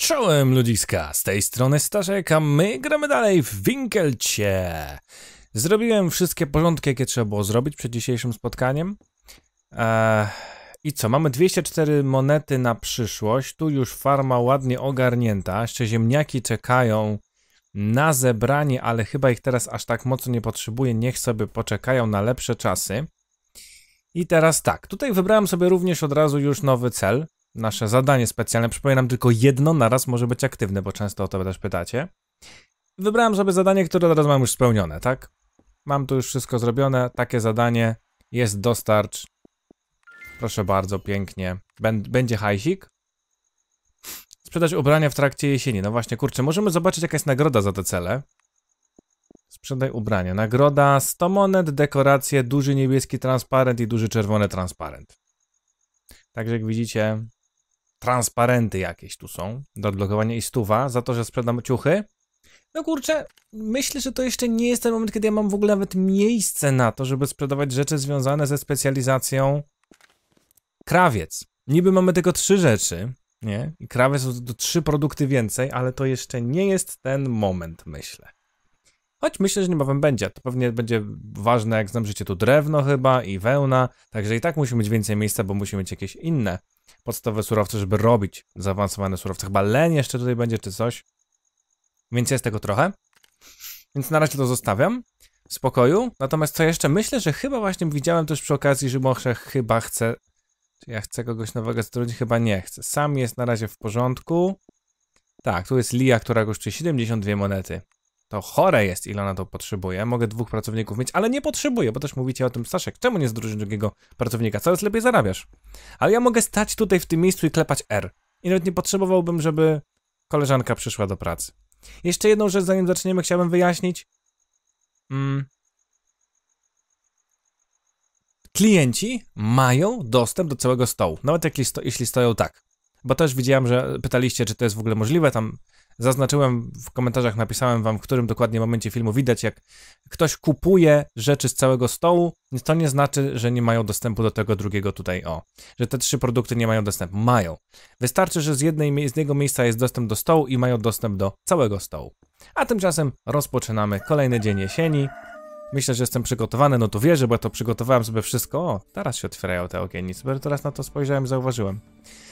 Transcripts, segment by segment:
Czołem ludziska, z tej strony Staszek, a my gramy dalej w Winkelcie. Zrobiłem wszystkie porządki, jakie trzeba było zrobić przed dzisiejszym spotkaniem. I co, mamy 204 monety na przyszłość, tu już farma ładnie ogarnięta, jeszcze ziemniaki czekają na zebranie, ale chyba ich teraz aż tak mocno nie potrzebuję, niech sobie poczekają na lepsze czasy. I teraz tak, tutaj wybrałem sobie również od razu już nowy cel. Nasze zadanie specjalne, przypominam, tylko jedno naraz może być aktywne, bo często o to też pytacie. Wybrałem sobie zadanie, które od razu mam już spełnione, tak? Mam tu już wszystko zrobione, takie zadanie jest dostarcz. Proszę bardzo, pięknie. Będzie hajsik. Sprzedać ubrania w trakcie jesieni. No właśnie, kurczę, możemy zobaczyć, jaka jest nagroda za te cele. Sprzedaj ubrania. Nagroda 100 monet, dekoracje, duży niebieski transparent i duży czerwony transparent. Także jak widzicie, transparenty jakieś tu są do odblokowania i 100 za to, że sprzedam ciuchy. No kurczę, myślę, że to jeszcze nie jest ten moment, kiedy ja mam w ogóle nawet miejsce na to, żeby sprzedawać rzeczy związane ze specjalizacją krawiec. Niby mamy tylko 3 rzeczy, nie? I krawiec to 3 produkty więcej, ale to jeszcze nie jest ten moment, myślę. Choć myślę, że niebawem będzie. To pewnie będzie ważne, jak znam życie, tu drewno chyba i wełna. Także i tak musi mieć więcej miejsca, bo musi mieć jakieś inne podstawowe surowce, żeby robić zaawansowane surowce. Chyba len jeszcze tutaj będzie, czy coś. Więc jest tego trochę. Więc na razie to zostawiam w spokoju. Natomiast co jeszcze? Myślę, że chyba właśnie widziałem też przy okazji, że może chyba chcę... Czy ja chcę kogoś nowego zatrudnić? Chyba nie chcę. Sam jest na razie w porządku. Tak, tu jest Lia, która kosztuje 72 monety. To chore jest, ile ona to potrzebuje. Mogę 2 pracowników mieć, ale nie potrzebuję, bo też mówicie o tym, Staszek, czemu nie zdrożyć drugiego pracownika? Coraz lepiej zarabiasz. Ale ja mogę stać tutaj w tym miejscu i klepać R. I nawet nie potrzebowałbym, żeby koleżanka przyszła do pracy. Jeszcze jedną rzecz, zanim zaczniemy, chciałbym wyjaśnić. Klienci mają dostęp do całego stołu, nawet jeśli stoją tak. Bo też widziałem, że pytaliście, czy to jest w ogóle możliwe, tam zaznaczyłem w komentarzach, napisałem wam, w którym dokładnie momencie filmu widać, jak ktoś kupuje rzeczy z całego stołu, to nie znaczy, że nie mają dostępu do tego drugiego tutaj, że te 3 produkty nie mają dostępu. Mają. Wystarczy, że z jednego miejsca jest dostęp do stołu i mają dostęp do całego stołu. A tymczasem rozpoczynamy kolejny dzień jesieni. Myślę, że jestem przygotowany, no to wierzę, bo ja to przygotowałem sobie wszystko. Teraz się otwierają te okiennice, bo teraz na to spojrzałem, zauważyłem.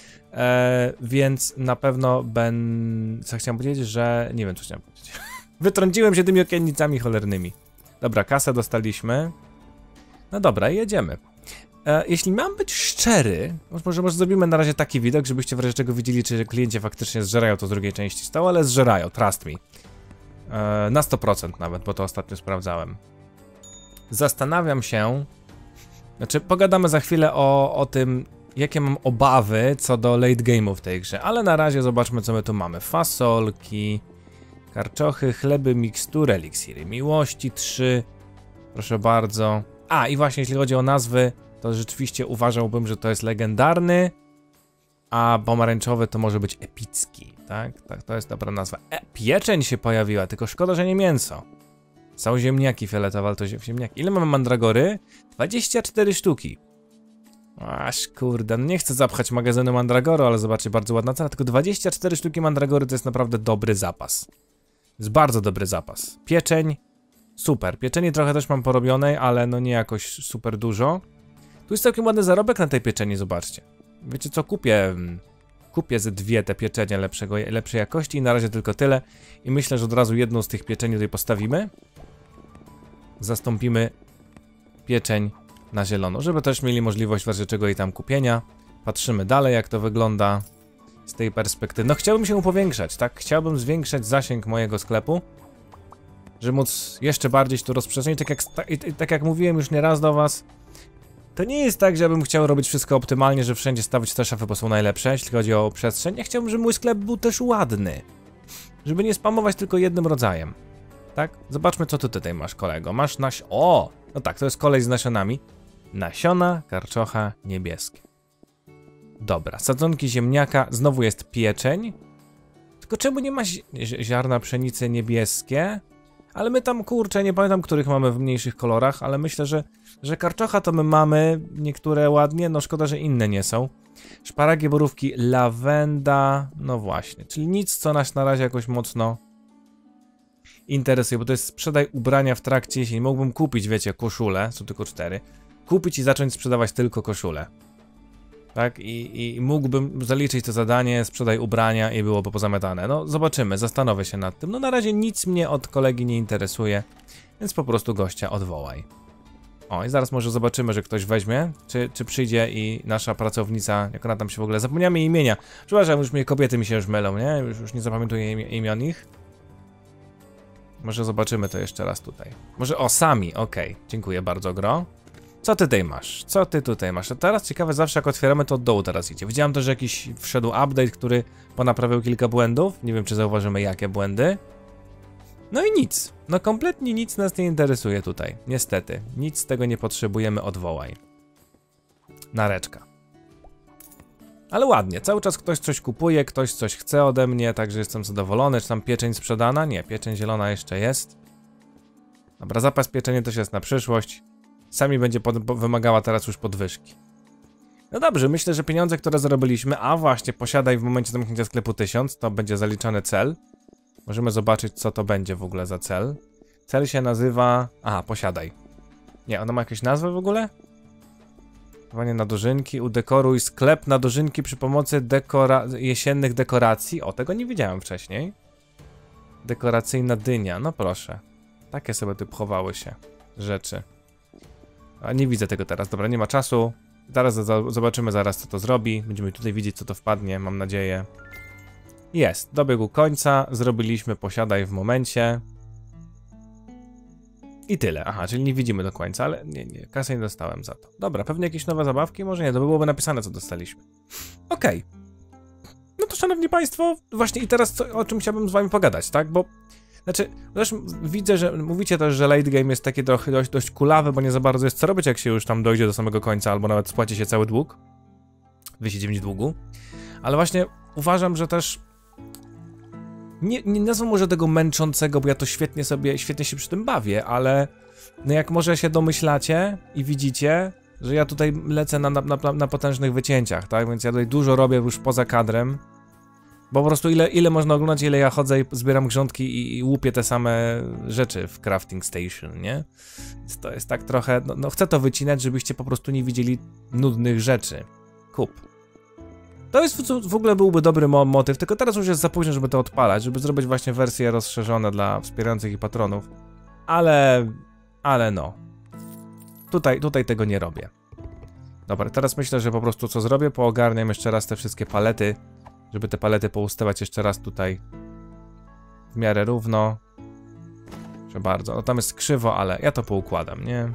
Więc na pewno co chciałem powiedzieć, że... Nie wiem, co chciałem powiedzieć. Wytrąciłem się tymi okiennicami cholernymi. Dobra, kasę dostaliśmy. No dobra, jedziemy. Jeśli mam być szczery, może zrobimy na razie taki widok, żebyście w razie czego widzieli, czy klienci faktycznie zżerają to z drugiej części stołu, ale zżerają, trust me. Na 100% nawet, bo to ostatnio sprawdzałem. Zastanawiam się... Znaczy, pogadamy za chwilę o tym, jakie mam obawy co do late game'u w tej grze, ale na razie zobaczmy, co my tu mamy. Fasolki, karczochy, chleby, mikstury, eliksiry miłości 3, proszę bardzo. I właśnie jeśli chodzi o nazwy, to rzeczywiście uważałbym, że to jest legendarny, a pomarańczowy to może być epicki, tak? Tak, to jest dobra nazwa. Pieczeń się pojawiła, tylko szkoda, że nie mięso. Są ziemniaki fioletowe, ale to ziemniaki. Ile mamy mandragory? 24 sztuki. Aż kurde, no nie chcę zapchać magazynu mandragoru, ale zobaczcie, bardzo ładna cena. Tylko 24 sztuki mandragory to jest naprawdę dobry zapas. To jest bardzo dobry zapas. Pieczeń, super. Pieczenie trochę też mam porobionej, ale no nie jakoś super dużo. Tu jest całkiem ładny zarobek na tej pieczeni, zobaczcie. Wiecie co, kupię ze 2 te pieczenie lepszej jakości i na razie tylko tyle. I myślę, że od razu jedną z tych pieczeni tutaj postawimy. Zastąpimy pieczeń na zielono, żeby też mieli możliwość w razie czego jej tam kupienia. Patrzymy dalej, jak to wygląda z tej perspektywy. No chciałbym się powiększać, tak? Chciałbym zwiększać zasięg mojego sklepu, żeby móc jeszcze bardziej to rozprzestrzenić. Tak jak mówiłem już nieraz do was, to nie jest tak, żebym chciał robić wszystko optymalnie, że wszędzie stawić te szafy, bo są najlepsze, jeśli chodzi o przestrzeń. Ja chciałbym, żeby mój sklep był też ładny, żeby nie spamować tylko jednym rodzajem. Tak? Zobaczmy, co ty tutaj masz, kolego. Masz no tak, to jest kolej z nasionami. Nasiona, karczocha, niebieskie. Dobra, sadzonki ziemniaka, znowu jest pieczeń. Tylko czemu nie ma ziarna pszenicy niebieskie? Ale my tam, kurczę, nie pamiętam, których mamy w mniejszych kolorach, ale myślę, że karczocha to my mamy, niektóre ładnie, no szkoda, że inne nie są. Szparagi, borówki, lawenda, no właśnie, czyli nic, co nas na razie jakoś mocno interesuje, bo to jest sprzedaj ubrania w trakcie jesieni. Mógłbym kupić, wiecie, koszulę, są tylko 4, kupić i zacząć sprzedawać tylko koszulę. Tak? I mógłbym zaliczyć to zadanie, sprzedaj ubrania i byłoby pozamiatane. No zobaczymy, zastanowię się nad tym. No na razie nic mnie od kolegi nie interesuje, więc po prostu gościa odwołaj. O, i zaraz może zobaczymy, że ktoś weźmie, czy przyjdzie i nasza pracownica, jak ona tam się w ogóle, zapomniałem jej imienia. Przepraszam, już mnie kobiety mi się już mylą, nie? Już nie zapamiętuję imion ich. Może zobaczymy to jeszcze raz tutaj. Może o, Sami, okej. Dziękuję bardzo, Gro. Co ty tutaj masz? Co ty tutaj masz? A teraz ciekawe, zawsze jak otwieramy, to od dołu teraz idzie. Widziałem też, że jakiś wszedł update, który ponaprawiał kilka błędów. Nie wiem, czy zauważymy, jakie błędy. No i nic. No kompletnie nic nas nie interesuje tutaj. Niestety. Nic z tego nie potrzebujemy, odwołaj. Nareczka. Ale ładnie. Cały czas ktoś coś kupuje, ktoś coś chce ode mnie, także jestem zadowolony. Czy tam pieczeń sprzedana? Nie, pieczeń zielona jeszcze jest. Dobra, zapas pieczenie też jest na przyszłość. Sami będzie wymagała teraz już podwyżki. No dobrze, myślę, że pieniądze, które zarobiliśmy, a właśnie, posiadaj w momencie zamknięcia sklepu 1000, to będzie zaliczany cel. Możemy zobaczyć, co to będzie w ogóle za cel. Cel się nazywa... Aha, posiadaj. Nie, ona ma jakąś nazwę w ogóle? Dawanie na dożynki, udekoruj sklep na dożynki przy pomocy jesiennych dekoracji. O, tego nie widziałem wcześniej. Dekoracyjna dynia, no proszę. Takie sobie tu chowały się rzeczy. A nie widzę tego teraz, dobra, nie ma czasu. Zaraz zobaczymy zaraz, co to zrobi. Będziemy tutaj widzieć, co to wpadnie, mam nadzieję. Jest, dobiegł końca, zrobiliśmy posiadaj w momencie. I tyle, aha, czyli nie widzimy do końca, ale nie, kasy nie dostałem za to. Dobra, pewnie jakieś nowe zabawki? Może nie, to by byłoby napisane, co dostaliśmy. Okej. No to szanowni państwo, właśnie i teraz o czym chciałbym z wami pogadać, tak? Bo, znaczy, też widzę, że mówicie też, że late game jest taki trochę dość kulawy, bo nie za bardzo jest co robić, jak się już tam dojdzie do samego końca, albo nawet spłaci się cały dług. Wysiedzimy długu. Ale właśnie uważam, że też nie nazwę może tego męczącego, bo ja to świetnie się przy tym bawię, ale no jak może się domyślacie i widzicie, że ja tutaj lecę na potężnych wycięciach, tak? Więc ja tutaj dużo robię już poza kadrem, bo po prostu ile można oglądać, ile ja chodzę i zbieram grządki i łupię te same rzeczy w crafting station, nie? Więc to jest tak trochę, no chcę to wycinać, żebyście po prostu nie widzieli nudnych rzeczy. Kup. To jest w ogóle byłby dobry motyw, tylko teraz już jest za późno, żeby to odpalać, żeby zrobić właśnie wersje rozszerzone dla wspierających i patronów. Ale no. Tutaj tego nie robię. Dobra, teraz myślę, że po prostu co zrobię, poogarniam jeszcze raz te wszystkie palety, żeby te palety poustawiać jeszcze raz tutaj w miarę równo. Proszę bardzo, no tam jest krzywo, ale ja to poukładam, nie?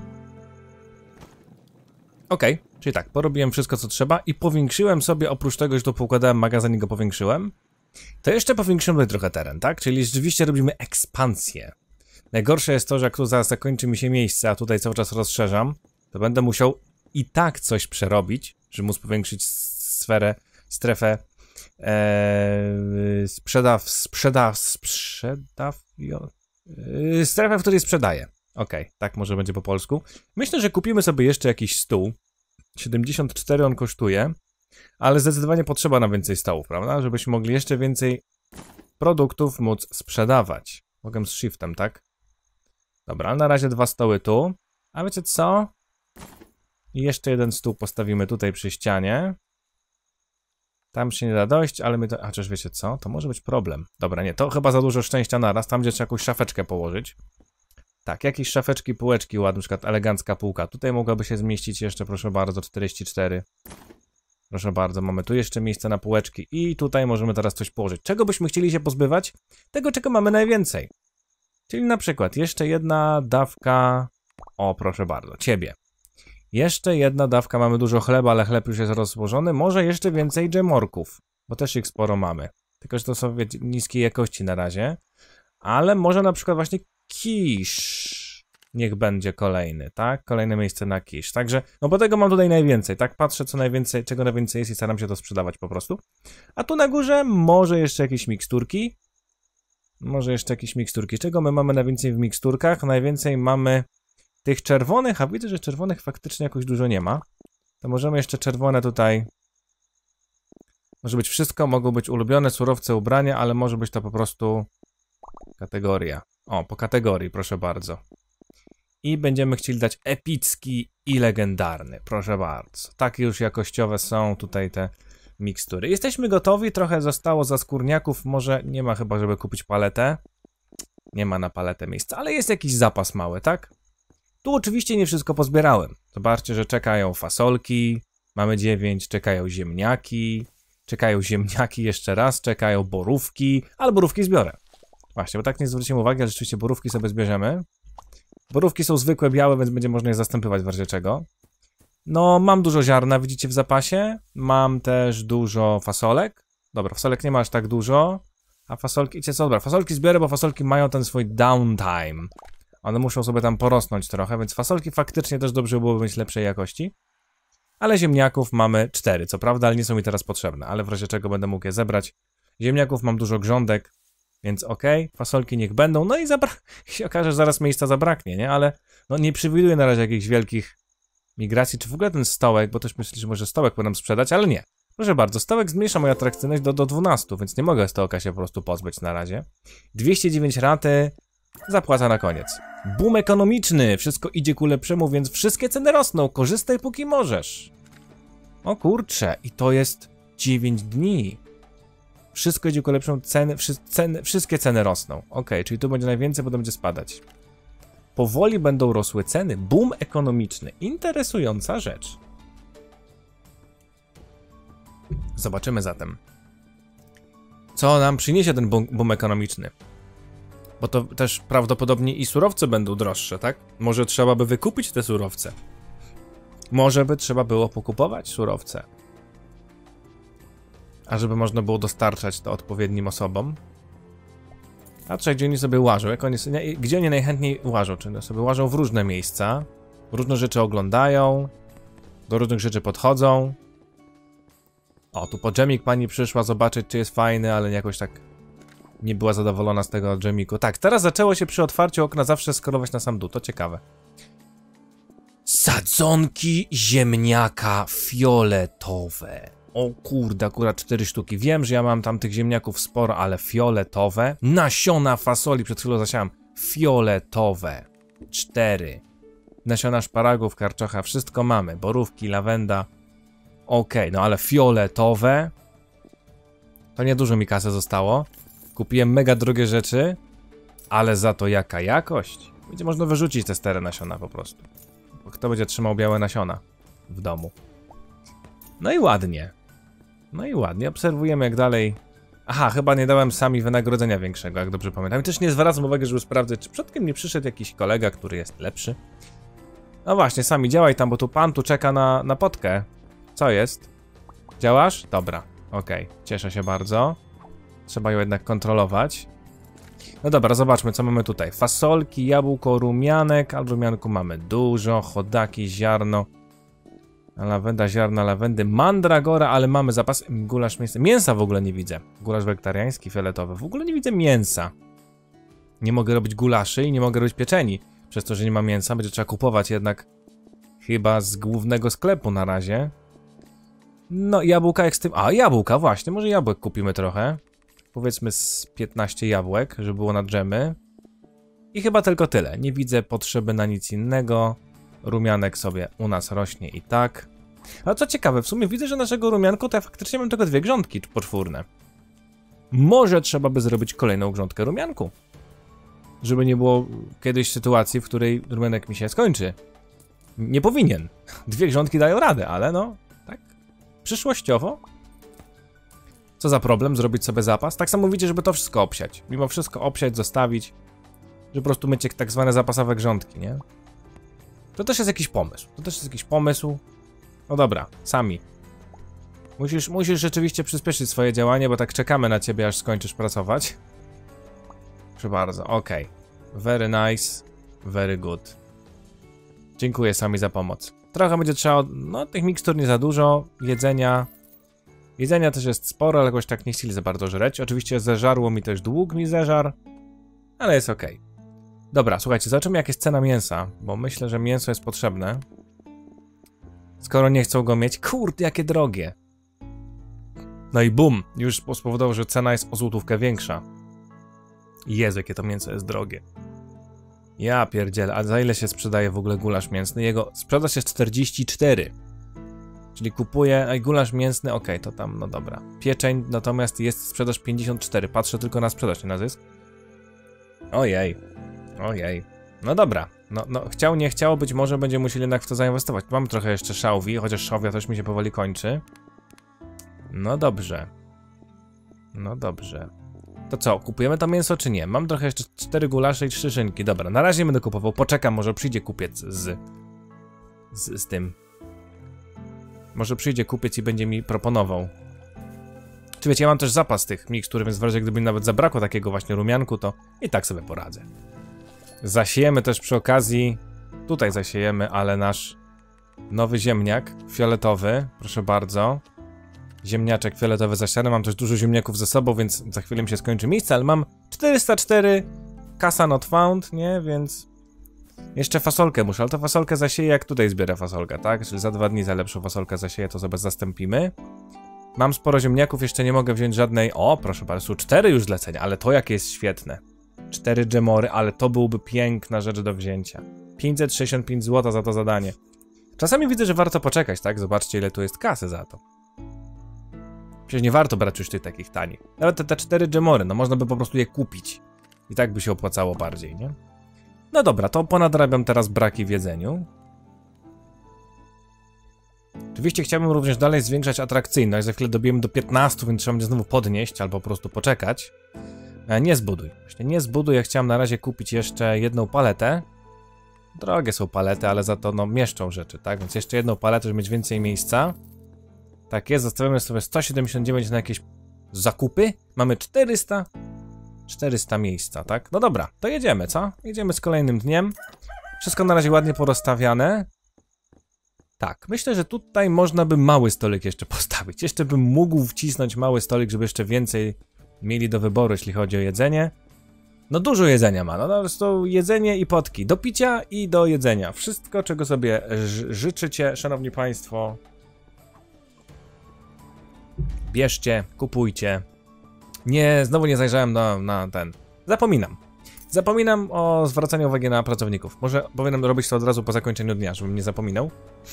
Okej, czyli tak, porobiłem wszystko, co trzeba i powiększyłem sobie, oprócz tego, że tu poukładałem magazyn i go powiększyłem, to jeszcze powiększyłem tutaj trochę teren, tak? Czyli rzeczywiście robimy ekspansję. Najgorsze jest to, że jak tu zaraz zakończy mi się miejsce, a tutaj cały czas rozszerzam, to będę musiał i tak coś przerobić, żeby móc powiększyć strefę strefę, w której sprzedaję. Okej, tak może będzie po polsku. Myślę, że kupimy sobie jeszcze jakiś stół. 74 on kosztuje, ale zdecydowanie potrzeba nam więcej stołów, prawda? Żebyśmy mogli jeszcze więcej produktów móc sprzedawać. Mogę z shiftem, tak? Dobra, na razie 2 stoły tu. A wiecie co? I jeszcze jeden stół postawimy tutaj przy ścianie. Tam się nie da dojść, ale my to... A czyż wiecie co? To może być problem. Dobra, nie, to chyba za dużo szczęścia naraz. Tam gdzie trzeba jakąś szafeczkę położyć. Tak, jakieś szafeczki, półeczki ładne, na przykład elegancka półka. Tutaj mogłaby się zmieścić jeszcze, proszę bardzo, 44. Proszę bardzo, mamy tu jeszcze miejsce na półeczki i tutaj możemy teraz coś położyć. Czego byśmy chcieli się pozbywać? Tego, czego mamy najwięcej. Czyli na przykład jeszcze jedna dawka... O, proszę bardzo, ciebie. Jeszcze jedna dawka, mamy dużo chleba, ale chleb już jest rozłożony. Może jeszcze więcej dżemorków, bo też ich sporo mamy. Tylko, że to są niskiej jakości na razie. Ale może na przykład właśnie kisz niech będzie kolejny, tak? Kolejne miejsce na kisz. Także, no bo tego mam tutaj najwięcej, tak? Patrzę co najwięcej, czego najwięcej jest i staram się to sprzedawać po prostu. A tu na górze może jeszcze jakieś miksturki. Może jeszcze jakieś miksturki. Czego my mamy najwięcej w miksturkach? Najwięcej mamy tych czerwonych, a widzę, że czerwonych faktycznie jakoś dużo nie ma. To możemy jeszcze czerwone tutaj... Może być wszystko, mogą być ulubione surowce, ubrania, ale może być to po prostu kategoria. O, po kategorii, proszę bardzo. I będziemy chcieli dać epicki i legendarny, proszę bardzo. Takie już jakościowe są tutaj te mikstury. Jesteśmy gotowi, trochę zostało za skórniaków, może nie ma chyba, żeby kupić paletę. Nie ma na paletę miejsca, ale jest jakiś zapas mały, tak? Tu oczywiście nie wszystko pozbierałem. Zobaczcie, że czekają fasolki, mamy 9, czekają ziemniaki jeszcze raz, czekają borówki, ale borówki zbiorę. Właśnie, bo tak nie zwrócimy uwagi, ale rzeczywiście borówki sobie zbierzemy. Borówki są zwykłe, białe, więc będzie można je zastępować w razie czego. No, mam dużo ziarna, widzicie, w zapasie. Mam też dużo fasolek. Dobra, fasolek nie ma aż tak dużo. A fasolki, wiecie co, dobra, fasolki zbiorę, bo fasolki mają ten swój downtime. One muszą sobie tam porosnąć trochę, więc fasolki faktycznie też dobrze byłoby mieć lepszej jakości. Ale ziemniaków mamy 4, co prawda, ale nie są mi teraz potrzebne. Ale w razie czego będę mógł je zebrać. Ziemniaków mam dużo grządek, więc okej, fasolki niech będą. No i się okaże, że zaraz miejsca zabraknie, nie? Ale no nie przewiduję na razie jakichś wielkich migracji, czy w ogóle ten stołek, bo też myślę, że może stołek powinnam sprzedać, ale nie. Proszę bardzo, stołek zmniejsza moją atrakcyjność do 12, więc nie mogę stołka się po prostu pozbyć na razie. 209 raty, zapłata na koniec. Boom ekonomiczny, wszystko idzie ku lepszemu, więc wszystkie ceny rosną, korzystaj póki możesz. O kurczę, i to jest 9 dni. Wszystko idzie ku lepszemu, wszystkie ceny rosną. Okej, czyli tu będzie najwięcej, potem będzie spadać. Powoli będą rosły ceny. Boom ekonomiczny. Interesująca rzecz. Zobaczymy zatem, co nam przyniesie ten boom ekonomiczny. Bo to też prawdopodobnie i surowce będą droższe, tak? Może trzeba by wykupić te surowce. Może by trzeba było pokupować surowce. A żeby można było dostarczać to odpowiednim osobom. Patrzę, gdzie oni sobie łażą, gdzie oni najchętniej łażą, czy sobie łażą w różne miejsca, różne rzeczy oglądają, do różnych rzeczy podchodzą. O, tu po dżemik pani przyszła zobaczyć, czy jest fajny, ale jakoś tak nie była zadowolona z tego dżemiku. Tak, teraz zaczęło się przy otwarciu okna zawsze skorować na sam dół, to ciekawe. Sadzonki ziemniaka fioletowe. O kurde, akurat 4 sztuki. Wiem, że ja mam tam tych ziemniaków sporo, ale fioletowe. Nasiona fasoli, przed chwilą zasiałem. Fioletowe. 4. Nasiona szparagów, karczocha, wszystko mamy. Borówki, lawenda. Okej, no ale fioletowe. To niedużo mi kasy zostało. Kupiłem mega drogie rzeczy, ale za to jaka jakość. Będzie można wyrzucić te stare nasiona po prostu. Bo kto będzie trzymał białe nasiona w domu? No i ładnie. No i ładnie. Obserwujemy jak dalej... Aha, chyba nie dałem sami wynagrodzenia większego, jak dobrze pamiętam. I też nie zwracam uwagi, żeby sprawdzać, czy przypadkiem nie przyszedł jakiś kolega, który jest lepszy. No właśnie, sami działaj tam, bo tu pan tu czeka na potkę. Co jest? Działasz? Dobra, okej. Cieszę się bardzo. Trzeba ją jednak kontrolować. No dobra, zobaczmy, co mamy tutaj. Fasolki, jabłko, rumianek. A rumianku mamy dużo. Chodaki, ziarno. Lawenda, ziarna lawendy, mandragora, ale mamy zapas. Gulasz mięsa. Mięsa w ogóle nie widzę. Gulasz wegetariański, fioletowy. W ogóle nie widzę mięsa. Nie mogę robić gulaszy i nie mogę robić pieczeni. Przez to, że nie ma mięsa, będzie trzeba kupować jednak chyba z głównego sklepu na razie. No, jabłka jak z tym... A, jabłka, właśnie. Może jabłek kupimy trochę. Powiedzmy z 15 jabłek, żeby było na dżemy. I chyba tylko tyle. Nie widzę potrzeby na nic innego. Rumianek sobie u nas rośnie i tak. A co ciekawe, w sumie widzę, że naszego rumianku to ja faktycznie mam tylko 2 grządki poczwórne. Może trzeba by zrobić kolejną grządkę rumianku. Żeby nie było kiedyś sytuacji, w której rumianek mi się skończy. Nie powinien. 2 grządki dają radę, ale no, tak. Przyszłościowo. Co za problem zrobić sobie zapas? Tak samo widzicie, żeby to wszystko obsiać. Mimo wszystko obsiać, zostawić. Żeby po prostu mieć tak zwane zapasowe grządki, nie? To też jest jakiś pomysł. To też jest jakiś pomysł. No dobra, sami. Musisz rzeczywiście przyspieszyć swoje działanie, bo tak czekamy na ciebie, aż skończysz pracować. Proszę bardzo, okej. Very nice, very good. Dziękuję sami za pomoc. Trochę będzie trzeba, no tych mikstur nie za dużo, jedzenia. Jedzenia też jest sporo, ale jakoś tak nie chcieli za bardzo żreć. Oczywiście zeżarło mi też dług, mi zeżar. ale jest ok. Dobra, słuchajcie, zobaczymy jak jest cena mięsa, bo myślę, że mięso jest potrzebne. Skoro nie chcą go mieć, kurde, jakie drogie. No i bum, już spowodowało, że cena jest o złotówkę większa. Jezu, jakie to mięso jest drogie. Ja pierdzielę, a za ile się sprzedaje w ogóle gulasz mięsny? Jego sprzedaż jest 44. Czyli kupuję, a gulasz mięsny, okej, to tam, no dobra. Pieczeń, natomiast jest sprzedaż 54. Patrzę tylko na sprzedaż, nie na zysk. Ojej, ojej. No dobra, no chciał, nie chciał, być może będziemy musieli jednak w to zainwestować. Mam trochę jeszcze szałwi, chociaż szałwia też mi się powoli kończy. No dobrze. No dobrze. To co, kupujemy to mięso czy nie? Mam trochę jeszcze 4 gulasze i 3 szynki. Dobra, na razie będę kupował, poczekam, może przyjdzie kupiec z tym. Może przyjdzie kupiec i będzie mi proponował. Czy wiecie, ja mam też zapas tych mikstur, więc w razie gdyby mi nawet zabrakło takiego właśnie rumianku, to i tak sobie poradzę. Zasiejemy też przy okazji, tutaj zasiejemy, ale nasz nowy ziemniak fioletowy, proszę bardzo. Ziemniaczek fioletowy zasiany, mam też dużo ziemniaków ze sobą, więc za chwilę mi się skończy miejsce, ale mam 404, kasa not found, nie, więc jeszcze fasolkę muszę, ale to fasolkę zasieję jak tutaj zbiera fasolka, tak? Czyli za 2 dni za lepszą fasolkę zasieję, to sobie zastąpimy. Mam sporo ziemniaków, jeszcze nie mogę wziąć żadnej, o proszę bardzo, 4 już zlecenia, ale to jakie jest świetne. 4 dżemory, ale to byłby piękna rzecz do wzięcia. 565 zł za to zadanie. Czasami widzę, że warto poczekać, tak? Zobaczcie, ile tu jest kasy za to. Przecież nie warto brać już tych takich tanich. Nawet te 4 dżemory, no można by po prostu je kupić. I tak by się opłacało bardziej, nie? No dobra, to ponadrabiam teraz braki w jedzeniu. Oczywiście chciałbym również dalej zwiększać atrakcyjność. Za chwilę dobijemy do 15, więc trzeba będzie znowu podnieść albo po prostu poczekać. Nie zbuduj. Właśnie nie zbuduj, ja chciałem na razie kupić jeszcze jedną paletę. Drogie są palety, ale za to no mieszczą rzeczy, tak? Więc jeszcze jedną paletę, żeby mieć więcej miejsca. Tak jest, zostawiamy sobie 179 na jakieś zakupy. Mamy 400 miejsca, tak? No dobra, to jedziemy, co? Jedziemy z kolejnym dniem. Wszystko na razie ładnie porozstawiane. Tak, myślę, że tutaj można by mały stolik jeszcze postawić. Jeszcze bym mógł wcisnąć mały stolik, żeby jeszcze więcej mieli do wyboru, jeśli chodzi o jedzenie. No dużo jedzenia ma, no to jedzenie i potki. Do picia i do jedzenia. Wszystko, czego sobie życzycie, szanowni państwo. Bierzcie, kupujcie. Znowu nie zajrzałem na ten. Zapominam o zwracaniu uwagi na pracowników. Może powinienem robić to od razu po zakończeniu dnia, żebym nie zapominał.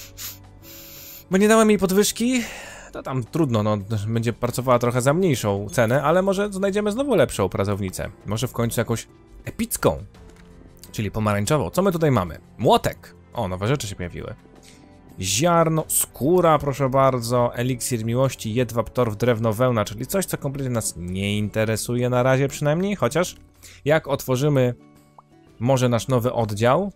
Bo nie dałem jej podwyżki. To tam trudno, no będzie pracowała trochę za mniejszą cenę, ale może znajdziemy znowu lepszą pracownicę. Może w końcu jakąś epicką, czyli pomarańczową. Co my tutaj mamy? Młotek. O, nowe rzeczy się pojawiły. Ziarno, skóra, proszę bardzo, eliksir miłości, jedwab, torf, drewno, wełna, czyli coś, co kompletnie nas nie interesuje na razie przynajmniej, chociaż jak otworzymy może nasz nowy oddział,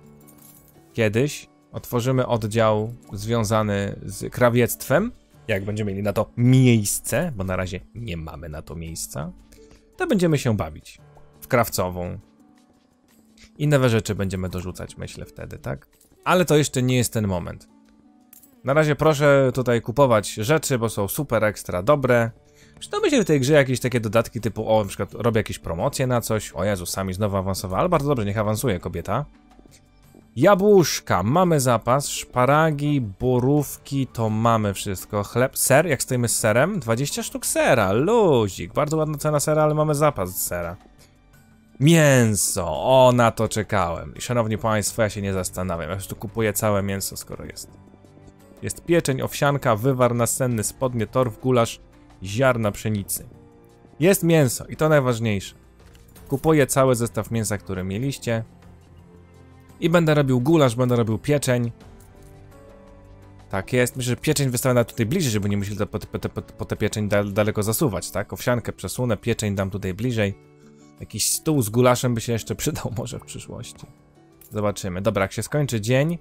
kiedyś otworzymy oddział związany z krawiectwem, jak będziemy mieli na to miejsce, bo na razie nie mamy na to miejsca, to będziemy się bawić w krawcową. I nowe rzeczy będziemy dorzucać, myślę wtedy, tak? Ale to jeszcze nie jest ten moment. Na razie proszę tutaj kupować rzeczy, bo są super ekstra dobre. Przydałby się w tej grze jakieś takie dodatki typu, o, na przykład robię jakieś promocje na coś. O Jezu, sami znowu awansowała, ale bardzo dobrze, niech awansuje kobieta. Jabłuszka, mamy zapas, szparagi, borówki, to mamy wszystko. Chleb, ser, jak stoimy z serem? 20 sztuk sera, luzik. Bardzo ładna cena sera, ale mamy zapas sera. Mięso, o na to czekałem. I szanowni państwo, ja się nie zastanawiam, ja już tu kupuję całe mięso, skoro jest. Jest pieczeń, owsianka, wywar nasenny, spodnie, torf, gulasz, ziarna pszenicy. Jest mięso i to najważniejsze. Kupuję cały zestaw mięsa, który mieliście. I będę robił gulasz, będę robił pieczeń. Tak jest, myślę, że pieczeń wystawię tutaj bliżej, żeby nie musieli po tę pieczeń daleko zasuwać, tak? Owsiankę przesunę, pieczeń dam tutaj bliżej. Jakiś stół z gulaszem by się jeszcze przydał może w przyszłości. Zobaczymy. Dobra, jak się skończy dzień,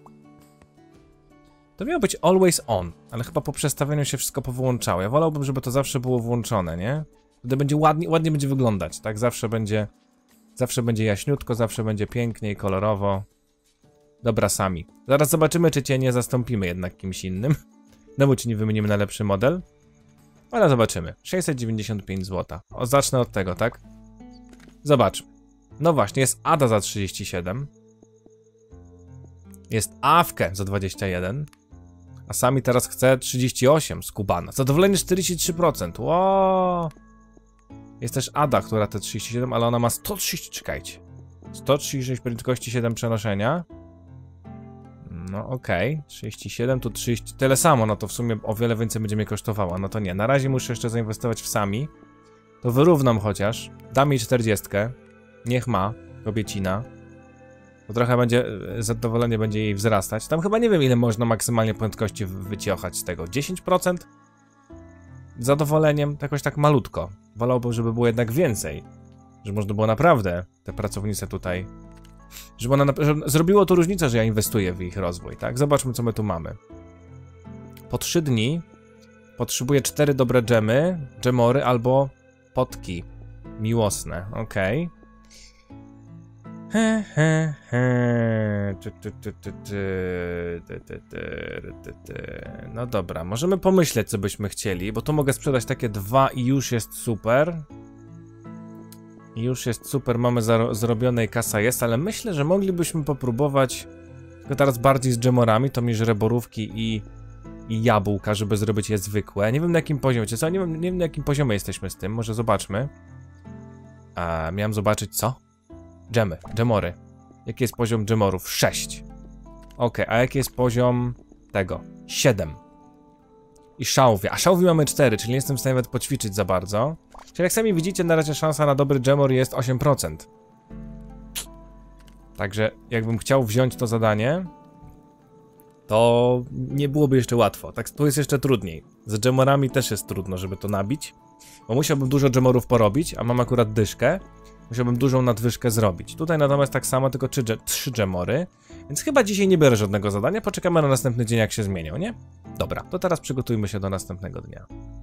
to miało być always on, ale chyba po przestawieniu się wszystko powyłączało. Ja wolałbym, żeby to zawsze było włączone, nie? Wtedy będzie ładnie będzie wyglądać, tak? Zawsze będzie jaśniutko, zawsze będzie pięknie i kolorowo. Dobra, sami. Zaraz zobaczymy, czy cię nie zastąpimy jednak kimś innym. No bo ci nie wymienimy na lepszy model. Ale zobaczymy. 695 zł. O, zacznę od tego, tak? Zobaczmy. No właśnie, jest Ada za 37. Jest Awkę za 21. A Sami teraz chce 38 z Kubana. Zadowolenie 43%. Wow. Jest też Ada, która te 37, ale ona ma 130, czekajcie. 136 prędkości, 7 przenoszenia. No okej, 37 tu 30, tyle samo, no to w sumie o wiele więcej będzie mnie kosztowała. No to nie, na razie muszę jeszcze zainwestować w Sami. To wyrównam chociaż, dam jej 40. Niech ma, kobiecina. To trochę będzie, zadowolenie będzie jej wzrastać. Tam chyba nie wiem ile można maksymalnie prędkości wyciochać z tego. 10%? Zadowoleniem, to jakoś tak malutko. Wolałbym, żeby było jednak więcej. Że można było naprawdę te pracownice tutaj... Żeby zrobiło to różnicę, że ja inwestuję w ich rozwój, tak? Zobaczmy co my tu mamy. Po 3 dni potrzebuję 4 dobre dżemory albo potki miłosne, okej. No dobra, możemy pomyśleć co byśmy chcieli, bo tu mogę sprzedać takie 2 i już jest super. Już jest super, mamy zrobione i kasa jest, ale myślę, że moglibyśmy popróbować tylko teraz bardziej z dżemorami, to mi żre borówki i jabłka, żeby zrobić je zwykłe. Nie wiem na jakim poziomie, co? Nie wiem na jakim poziomie jesteśmy z tym, może zobaczmy. Miałem zobaczyć co? Dżemory. Jaki jest poziom dżemorów? 6. Ok, a jaki jest poziom tego? 7. I szałwi. A szałwi mamy 4, czyli nie jestem w stanie nawet poćwiczyć za bardzo. Czyli jak sami widzicie, na razie szansa na dobry dżemor jest 8%. Także jakbym chciał wziąć to zadanie, to nie byłoby jeszcze łatwo. Tak, tu jest jeszcze trudniej. Z dżemorami też jest trudno, żeby to nabić. Bo musiałbym dużo dżemorów porobić, a mam akurat dyszkę. Musiałbym dużą nadwyżkę zrobić. Tutaj natomiast tak samo, tylko 3 dżemory. Więc chyba dzisiaj nie biorę żadnego zadania. Poczekamy na następny dzień, jak się zmienią, nie? Dobra, to teraz przygotujmy się do następnego dnia.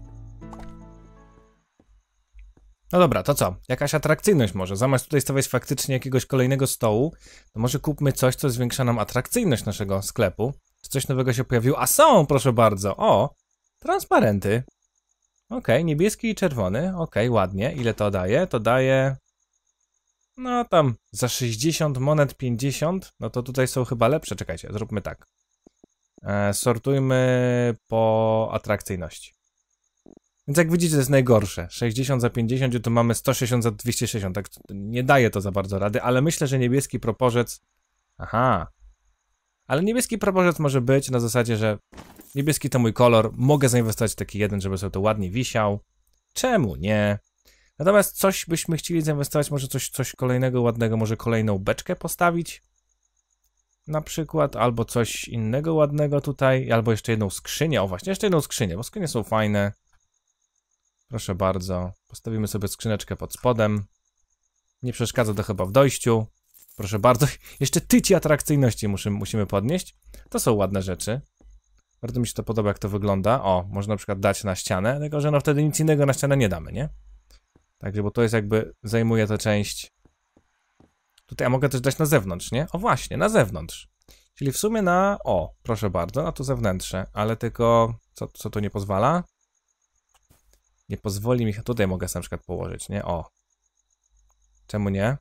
No dobra, to co? Jakaś atrakcyjność może. Zamiast tutaj stawiać faktycznie jakiegoś kolejnego stołu, to może kupmy coś, co zwiększa nam atrakcyjność naszego sklepu. Czy coś nowego się pojawiło? A są, proszę bardzo. O, transparenty. Okej, niebieski i czerwony. Okej, ładnie. Ile to daje? To daje... No tam za 60 monet 50. No to tutaj są chyba lepsze. Czekajcie, zróbmy tak. Sortujmy po atrakcyjności. Więc jak widzicie, to jest najgorsze. 60 za 50 i tu mamy 160 za 260. Tak nie daje to za bardzo rady, ale myślę, że niebieski proporzec... Aha. Ale niebieski proporzec może być na zasadzie, że niebieski to mój kolor. Mogę zainwestować w taki jeden, żeby sobie to ładnie wisiał. Czemu nie? Natomiast coś byśmy chcieli zainwestować, może coś kolejnego ładnego, może kolejną beczkę postawić. Na przykład, albo coś innego ładnego tutaj, albo jeszcze jedną skrzynię. O właśnie, jeszcze jedną skrzynię, bo skrzynie są fajne. Proszę bardzo. Postawimy sobie skrzyneczkę pod spodem. Nie przeszkadza to chyba w dojściu. Proszę bardzo. Jeszcze tyci atrakcyjności musimy podnieść. To są ładne rzeczy. Bardzo mi się to podoba, jak to wygląda. O, można na przykład dać na ścianę, tylko że no wtedy nic innego na ścianę nie damy, nie? Także, bo to jest jakby, zajmuje tę część. Tutaj, a mogę też dać na zewnątrz, nie? O właśnie, na zewnątrz. Czyli w sumie na, o, proszę bardzo, na to zewnętrzne. Ale tylko, co to nie pozwala? Nie pozwoli mi, tutaj mogę sobie na przykład położyć, nie? O. Czemu nie?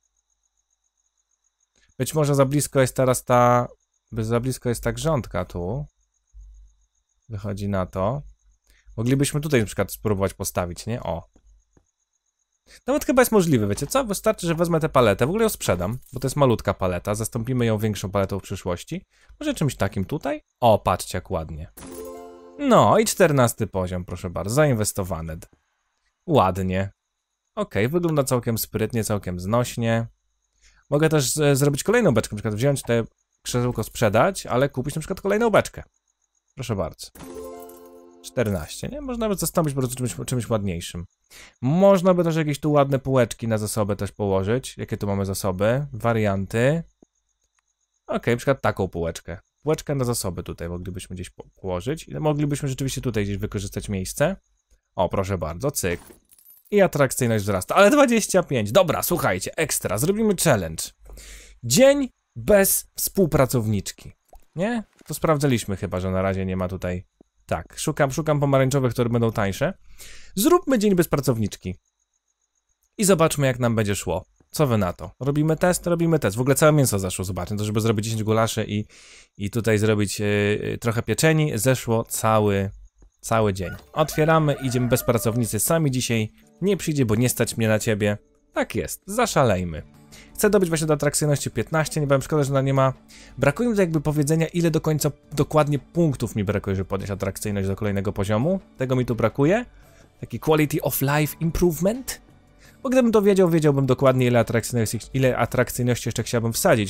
Być może za blisko jest teraz za blisko jest ta grządka tu. Wychodzi na to. Moglibyśmy tutaj na przykład spróbować postawić, nie? O. Nawet chyba jest możliwe, wiecie co? Wystarczy, że wezmę tę paletę, w ogóle ją sprzedam, bo to jest malutka paleta, zastąpimy ją większą paletą w przyszłości. Może czymś takim tutaj? O, patrzcie jak ładnie. No i 14 poziom, proszę bardzo, zainwestowany. Ładnie. Okej, wygląda całkiem sprytnie, całkiem znośnie. Mogę też zrobić kolejną beczkę, na przykład wziąć te krzesełko, sprzedać, ale kupić na przykład kolejną beczkę. Proszę bardzo. 14, nie? Można by zastąpić po prostu czymś ładniejszym. Można by też jakieś tu ładne półeczki na zasoby też położyć. Jakie tu mamy zasoby? Warianty. Okej, na przykład taką półeczkę. Półeczkę na zasoby tutaj moglibyśmy gdzieś położyć. Moglibyśmy rzeczywiście tutaj gdzieś wykorzystać miejsce. O, proszę bardzo, cyk. I atrakcyjność wzrasta, ale 25. Dobra, słuchajcie, ekstra, zrobimy challenge. Dzień bez współpracowniczki. Nie? To sprawdzaliśmy chyba, że na razie nie ma tutaj... Tak, szukam pomarańczowych, które będą tańsze. Zróbmy dzień bez pracowniczki. I zobaczmy, jak nam będzie szło. Co wy na to? Robimy test? Robimy test. W ogóle całe mięso zeszło, zobaczcie, to żeby zrobić 10 gulaszy i tutaj zrobić trochę pieczeni, zeszło cały dzień. Otwieramy, idziemy bez pracownicy, sami dzisiaj nie przyjdzie, bo nie stać mnie na ciebie. Tak jest, zaszalejmy. Chcę dobyć właśnie do atrakcyjności 15, nie powiem, szkoda, że ona nie ma. Brakuje mi to jakby powiedzenia, ile do końca dokładnie punktów mi brakuje, żeby podnieść atrakcyjność do kolejnego poziomu. Tego mi tu brakuje. Taki quality of life improvement. Bo gdybym to wiedział, wiedziałbym dokładnie, ile atrakcyjności jeszcze chciałbym wsadzić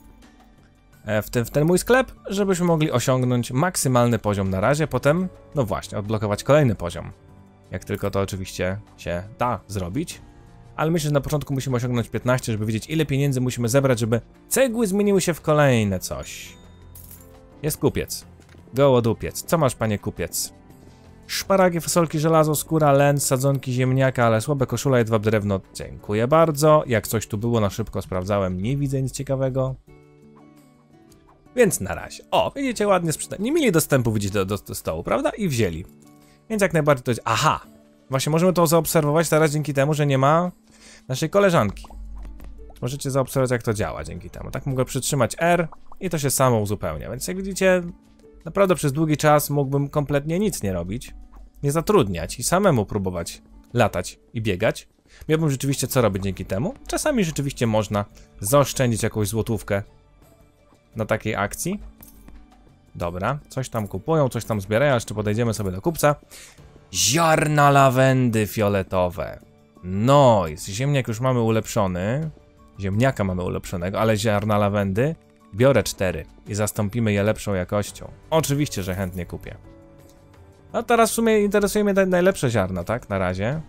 w ten mój sklep, żebyśmy mogli osiągnąć maksymalny poziom na razie, potem, no właśnie, odblokować kolejny poziom. Jak tylko to oczywiście się da zrobić. Ale myślę, że na początku musimy osiągnąć 15, żeby wiedzieć, ile pieniędzy musimy zebrać, żeby cegły zmieniły się w kolejne coś. Jest kupiec. Gołodupiec. Co masz, panie kupiec? Szparagi, fasolki, żelazo, skóra, len, sadzonki, ziemniaka, ale słabe koszula, jedwab, drewno. Dziękuję bardzo. Jak coś tu było, na szybko sprawdzałem, nie widzę nic ciekawego. Więc na razie. O, widzicie, ładnie sprzedać. Nie mieli dostępu, widzicie, do stołu, prawda? I wzięli. Więc jak najbardziej to jest... Aha! Właśnie możemy to zaobserwować teraz dzięki temu, że nie ma naszej koleżanki. Możecie zaobserwować, jak to działa dzięki temu. Tak mogę przytrzymać R i to się samo uzupełnia. Więc jak widzicie, naprawdę przez długi czas mógłbym kompletnie nic nie robić, nie zatrudniać i samemu próbować latać i biegać. Miałbym rzeczywiście co robić dzięki temu. Czasami rzeczywiście można zaoszczędzić jakąś złotówkę na takiej akcji. Dobra, coś tam kupują, coś tam zbierają, jeszcze podejdziemy sobie do kupca. Ziarna lawendy fioletowe. No, ziemniak już mamy ulepszony. Ziemniaka mamy ulepszonego, ale ziarna lawendy biorę 4 i zastąpimy je lepszą jakością. Oczywiście, że chętnie kupię. A teraz w sumie interesuje mnie najlepsze ziarna, tak? Na razie.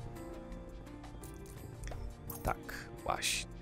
Tak, właśnie.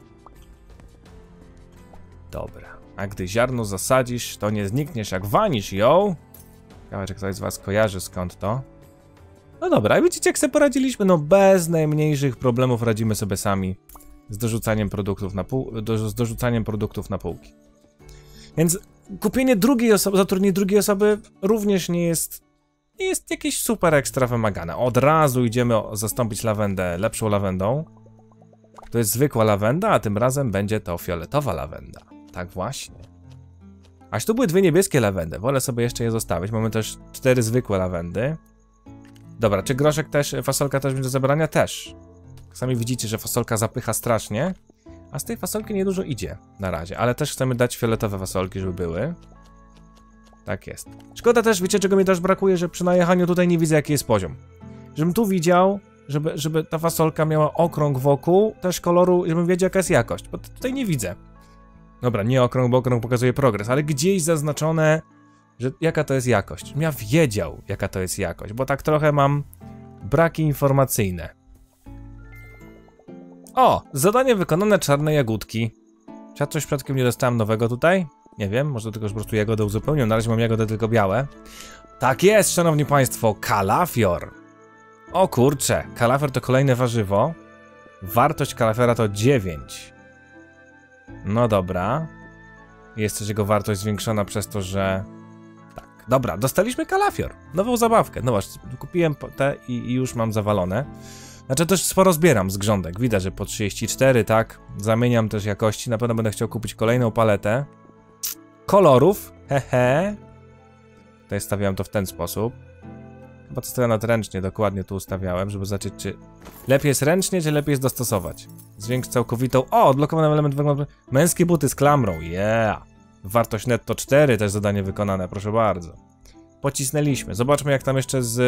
Dobra. A gdy ziarno zasadzisz, to nie znikniesz jak wanisz, yo! Ciekawe, czy ktoś z was kojarzy skąd to. No dobra, widzicie, jak sobie poradziliśmy? No bez najmniejszych problemów radzimy sobie sami z dorzucaniem produktów na półki. Więc kupienie drugiej osoby, zatrudnienie drugiej osoby również nie jest jakieś super ekstra wymagane. Od razu idziemy zastąpić lawendę lepszą lawendą. To jest zwykła lawenda, a tym razem będzie to fioletowa lawenda. Tak właśnie. Aż tu były 2 niebieskie lawendy, wolę sobie jeszcze je zostawić. Mamy też 4 zwykłe lawendy. Dobra, czy groszek też, fasolka też będzie do zabrania? Też. Sami widzicie, że fasolka zapycha strasznie, a z tej fasolki niedużo idzie na razie, ale też chcemy dać fioletowe fasolki, żeby były. Tak jest. Szkoda też, wiecie, czego mi też brakuje, że przy najechaniu tutaj nie widzę, jaki jest poziom. Żebym tu widział, żeby ta fasolka miała okrąg wokół, też koloru, żebym wiedział, jaka jest jakość, bo tutaj nie widzę. Dobra, nie okrąg, bo okrąg pokazuje progres, ale gdzieś zaznaczone, że jaka to jest jakość. Żebym ja wiedział, jaka to jest jakość, bo tak trochę mam braki informacyjne. O, zadanie wykonane, czarne jagódki. Czy ja coś przypadkiem nie dostałem nowego tutaj? Nie wiem, może tylko po prostu jagodę uzupełnię. Na razie mam jagody tylko białe. Tak jest, szanowni państwo, kalafior. O kurcze, kalafior to kolejne warzywo. Wartość kalafera to 9. No dobra. Jest też jego wartość zwiększona przez to, że... Tak, dobra, dostaliśmy kalafior. Nową zabawkę. No właśnie, kupiłem te i już mam zawalone. Znaczy też sporo zbieram z grządek. Widać, że po 34, tak? Zamieniam też jakości. Na pewno będę chciał kupić kolejną paletę kolorów. Hehe. Tutaj stawiałem to w ten sposób. Chyba to stawiam nadręcznie, dokładnie tu ustawiałem, żeby zobaczyć, czy lepiej jest ręcznie, czy lepiej jest dostosować. Zwiększ całkowitą... O, odblokowany element wyglądu. Męskie buty z klamrą, yeah! Wartość netto 4, też zadanie wykonane, proszę bardzo. Pocisnęliśmy. Zobaczmy, jak tam jeszcze z...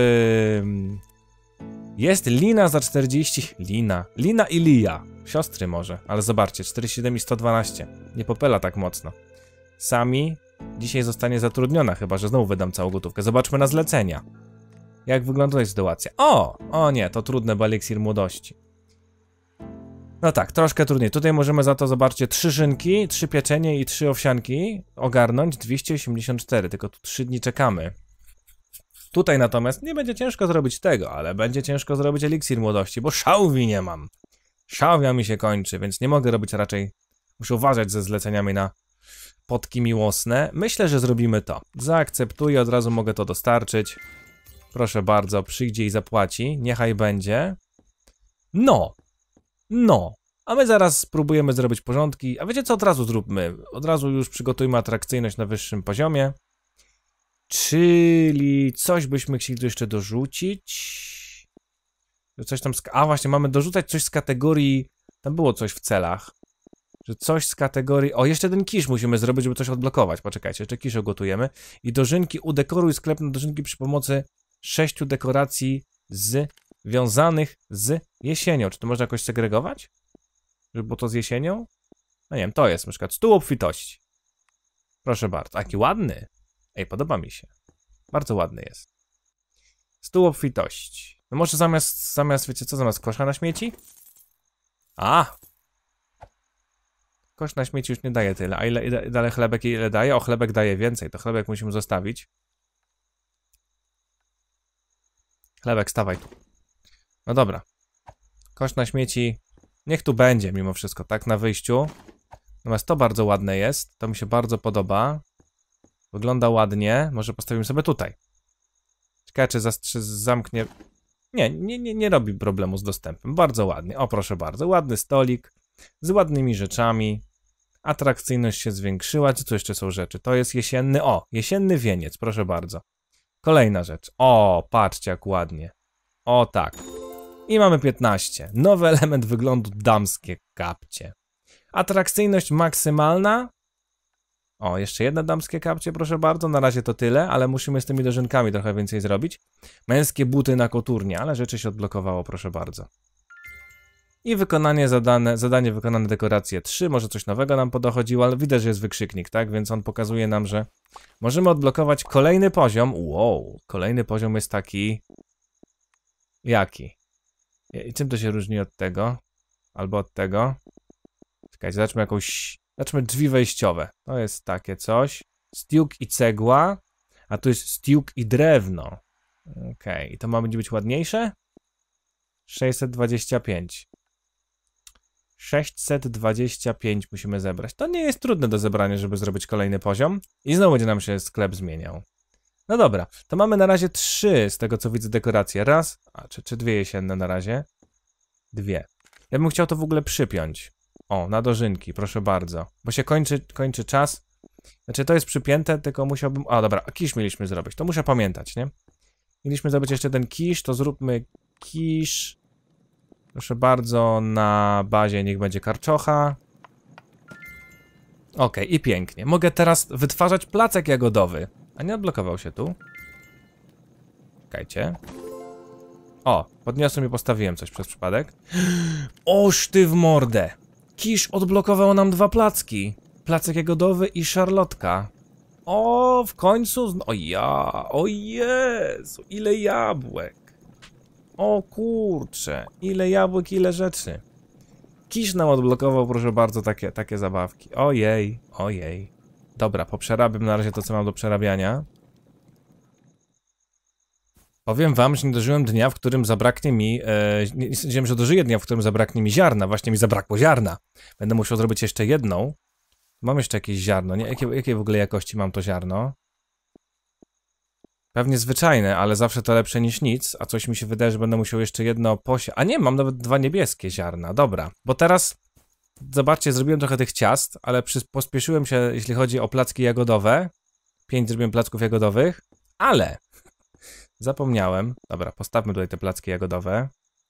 Jest Lina za 40... Lina i Lia. Siostry może, ale zobaczcie, 47 i 112. Nie popela tak mocno. Sami dzisiaj zostanie zatrudniona, chyba że znowu wydam całą gotówkę. Zobaczmy na zlecenia. Jak wygląda tutaj sytuacja? O nie, to trudne, bo eliksir młodości. No tak, troszkę trudniej. Tutaj możemy za to, zobaczcie, 3 szynki, 3 pieczenie i 3 owsianki ogarnąć 284, tylko tu 3 dni czekamy. Tutaj natomiast nie będzie ciężko zrobić tego, ale będzie ciężko zrobić eliksir młodości, bo szałwi nie mam. Szałwia mi się kończy, więc nie mogę robić raczej... Muszę uważać ze zleceniami na potki miłosne. Myślę, że zrobimy to. Zaakceptuję, od razu mogę to dostarczyć. Proszę bardzo, przyjdzie i zapłaci. Niechaj będzie. No. A my zaraz spróbujemy zrobić porządki. A wiecie co, od razu zróbmy. Od razu już przygotujmy atrakcyjność na wyższym poziomie. Czyli coś byśmy chcieli tu jeszcze dorzucić. Coś tam a właśnie, mamy dorzucać coś z kategorii. Tam było coś w celach. Że coś z kategorii. O, jeszcze ten kisz musimy zrobić, żeby coś odblokować. Poczekajcie, jeszcze kisz ugotujemy. I dożynki, udekoruj sklep na dożynki przy pomocy 6 dekoracji związanych z jesienią. Czy to można jakoś segregować? Żeby było to z jesienią? No nie wiem, to jest na przykład stół obfitości. Proszę bardzo. Jaki ładny. Ej, podoba mi się. Bardzo ładny jest. Stół obfitości. No może zamiast, wiecie co, zamiast kosza na śmieci? A! Kosz na śmieci już nie daje tyle. A ile dalej chlebek ile daje? O, chlebek daje więcej. To chlebek musimy zostawić. Chlebek, stawaj tu. No dobra. Kosz na śmieci. Niech tu będzie mimo wszystko, tak? Na wyjściu. Natomiast to bardzo ładne jest. To mi się bardzo podoba. Wygląda ładnie. Może postawimy sobie tutaj. Ciekawe, czy zamknie... Nie robi problemu z dostępem. Bardzo ładnie. O, proszę bardzo. Ładny stolik. Z ładnymi rzeczami. Atrakcyjność się zwiększyła. Czy tu jeszcze są rzeczy? To jest jesienny... O, jesienny wieniec. Proszę bardzo. Kolejna rzecz. O, patrzcie jak ładnie. O, tak. I mamy 15. Nowy element wyglądu damskie kapcie. Atrakcyjność maksymalna. O, jeszcze jedne damskie kapcie, proszę bardzo. Na razie to tyle, ale musimy z tymi dożynkami trochę więcej zrobić. Męskie buty na koturnie, ale rzeczy się odblokowało, proszę bardzo. I wykonanie zadanie wykonane dekoracje 3. Może coś nowego nam podochodziło, ale widać, że jest wykrzyknik, tak? Więc on pokazuje nam, że możemy odblokować kolejny poziom. Wow, kolejny poziom jest taki... Jaki? I czym to się różni od tego? Albo od tego? Czekajcie, zobaczmy drzwi wejściowe. To jest takie coś. Stiuk i cegła. A tu jest stiuk i drewno. Okej, i to ma być ładniejsze? 625. 625 musimy zebrać. To nie jest trudne do zebrania, żeby zrobić kolejny poziom. I znowu będzie nam się sklep zmieniał. No dobra, to mamy na razie 3 z tego co widzę dekoracje. Raz, czy 2 jesienne na razie? 2. Ja bym chciał to w ogóle przypiąć. O, na dożynki, proszę bardzo. Bo się kończy czas. Znaczy to jest przypięte, tylko musiałbym... A dobra, kisz mieliśmy zrobić, to muszę pamiętać, nie? Mieliśmy zrobić jeszcze ten kisz, to zróbmy kisz. Proszę bardzo, na bazie niech będzie karczocha. Okej, i pięknie. Mogę teraz wytwarzać placek jagodowy. A nie odblokował się tu? Czekajcie. O, podniosłem i postawiłem coś przez przypadek. Oż ty w mordę! Kisz odblokował nam 2 placki. Placek jagodowy i szarlotka. O, w końcu... O Jezu, ile jabłek. O kurcze, ile jabłek, ile rzeczy. Kisz nam odblokował, proszę bardzo, takie zabawki. Ojej, ojej. Dobra, poprzerabiam na razie to, co mam do przerabiania. Powiem wam, że nie dożyłem dnia, w którym zabraknie mi... nie sądziłem, że dożyję dnia, w którym zabraknie mi ziarna. Właśnie mi zabrakło ziarna. Będę musiał zrobić jeszcze jedną. Mam jeszcze jakieś ziarno, nie? Jakiej w ogóle jakości mam to ziarno? Pewnie zwyczajne, ale zawsze to lepsze niż nic. A coś mi się wydaje, że będę musiał jeszcze jedno A nie, mam nawet 2 niebieskie ziarna. Dobra, bo teraz... Zobaczcie, zrobiłem trochę tych ciast, ale pospieszyłem się, jeśli chodzi o placki jagodowe. 5 zrobiłem placków jagodowych, ale... Zapomniałem. Dobra, postawmy tutaj te placki jagodowe.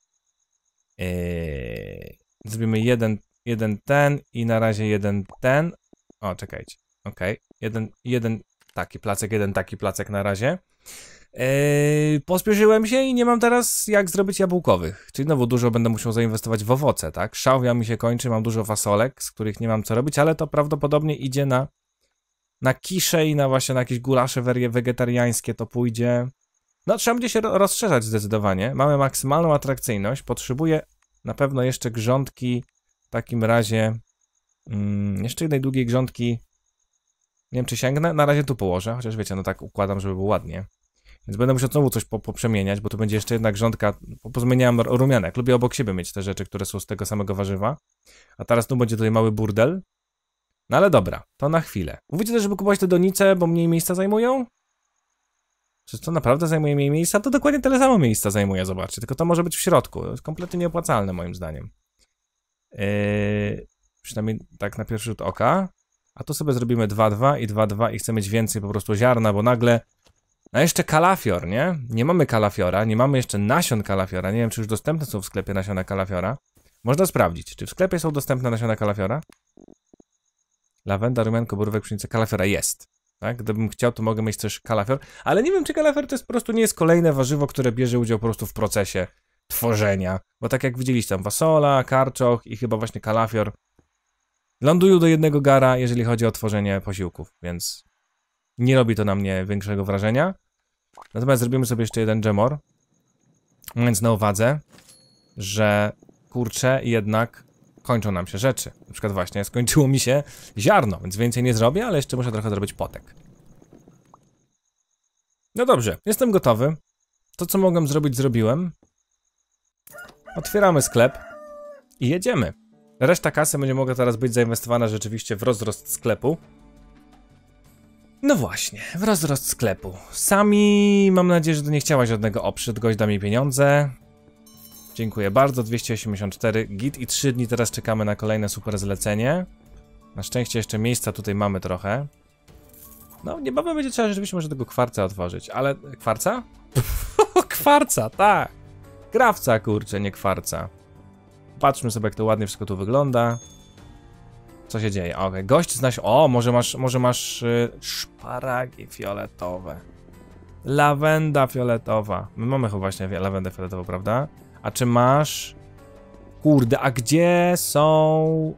Zrobimy jeden ten i na razie jeden ten. O, czekajcie. Okej. Jeden taki placek na razie. Pospieszyłem się i nie mam teraz jak zrobić jabłkowych. Czyli znowu dużo będę musiał zainwestować w owoce, tak? Szałwia mi się kończy, mam dużo fasolek, z których nie mam co robić, ale to prawdopodobnie idzie na kisze i właśnie na jakieś gulasze wegetariańskie to pójdzie. No, trzeba będzie się rozszerzać zdecydowanie. Mamy maksymalną atrakcyjność. Potrzebuję na pewno jeszcze grządki. W takim razie jeszcze jednej długiej grządki. Nie wiem, czy sięgnę. Na razie tu położę. Chociaż wiecie, no tak układam, żeby było ładnie. Więc będę musiał znowu coś poprzemieniać, bo tu będzie jeszcze jedna grządka. Pozmieniałem rumianek. Lubię obok siebie mieć te rzeczy, które są z tego samego warzywa. A teraz tu będzie tutaj mały burdel. No ale dobra, to na chwilę. Mówicie też, żeby kupować te donice, bo mniej miejsca zajmują? Czy to naprawdę zajmuje mniej miejsca? To dokładnie tyle samo miejsca zajmuje, zobaczcie. Tylko to może być w środku. To jest kompletnie nieopłacalne moim zdaniem. Przynajmniej tak na pierwszy rzut oka. A tu sobie zrobimy 2-2 i 2-2 i chcę mieć więcej po prostu ziarna, bo nagle... No jeszcze kalafior, nie? Nie mamy kalafiora, nie mamy jeszcze nasion kalafiora. Nie wiem, czy już dostępne są w sklepie nasiona kalafiora. Można sprawdzić, czy w sklepie są dostępne nasiona kalafiora? Lawenda, rumianko, borówek, pszenica, kalafiora jest. Tak? Gdybym chciał, to mogę mieć też kalafior. Ale nie wiem, czy kalafior to jest po prostu nie jest kolejne warzywo, które bierze udział po prostu w procesie tworzenia. Bo tak jak widzieliście, tam fasola, karczoch i chyba właśnie kalafior lądują do jednego gara, jeżeli chodzi o tworzenie posiłków, więc nie robi to na mnie większego wrażenia. Natomiast zrobimy sobie jeszcze jeden dżemor, mając na uwadze, że kurczę, jednak kończą nam się rzeczy. Na przykład właśnie skończyło mi się ziarno, więc więcej nie zrobię, ale jeszcze muszę trochę zrobić potek. No dobrze, jestem gotowy. To, co mogłem zrobić, zrobiłem. Otwieramy sklep i jedziemy. Reszta kasy będzie mogła teraz być zainwestowana rzeczywiście w rozrost sklepu. No właśnie, w rozrost sklepu. Sami mam nadzieję, że to nie chciała żadnego oprzyd, gość da mi pieniądze. Dziękuję bardzo, 284 git i 3 dni teraz czekamy na kolejne super zlecenie. Na szczęście jeszcze miejsca tutaj mamy trochę. No, niebawem będzie trzeba rzeczywiście może tego kwarca otworzyć, ale... Kwarca? Kwarca, tak! Krawca, kurczę, nie kwarca. Patrzmy sobie, jak to ładnie wszystko tu wygląda. Co się dzieje? Okej, gość zna się... O, może masz szparagi fioletowe. Lawenda fioletowa. My mamy chyba właśnie lawendę fioletową, prawda? A czy masz... Kurde, a gdzie są...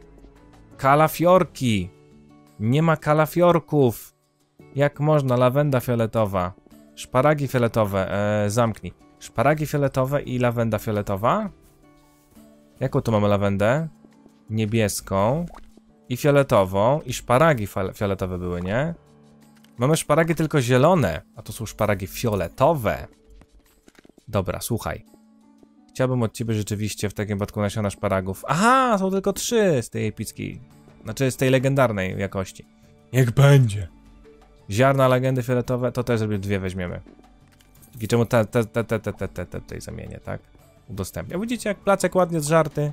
kalafiorki? Nie ma kalafiorków. Jak można? Lawenda fioletowa. Szparagi fioletowe. Zamknij. Szparagi fioletowe i lawenda fioletowa. Jaką tu mamy lawendę? Niebieską. I fioletową. I szparagi fioletowe były, nie? Mamy szparagi tylko zielone. A to są szparagi fioletowe. Dobra, słuchaj. Chciałbym od ciebie rzeczywiście w takim wypadku nasiona szparagów. Aha, są tylko 3 z tej epickiej. Znaczy z tej legendarnej jakości. Niech będzie. Ziarna legendy fioletowe, to też sobie 2 weźmiemy. I czemu te tutaj zamienię, tak? Udostępnię. Widzicie, jak placek ładnie zżarty?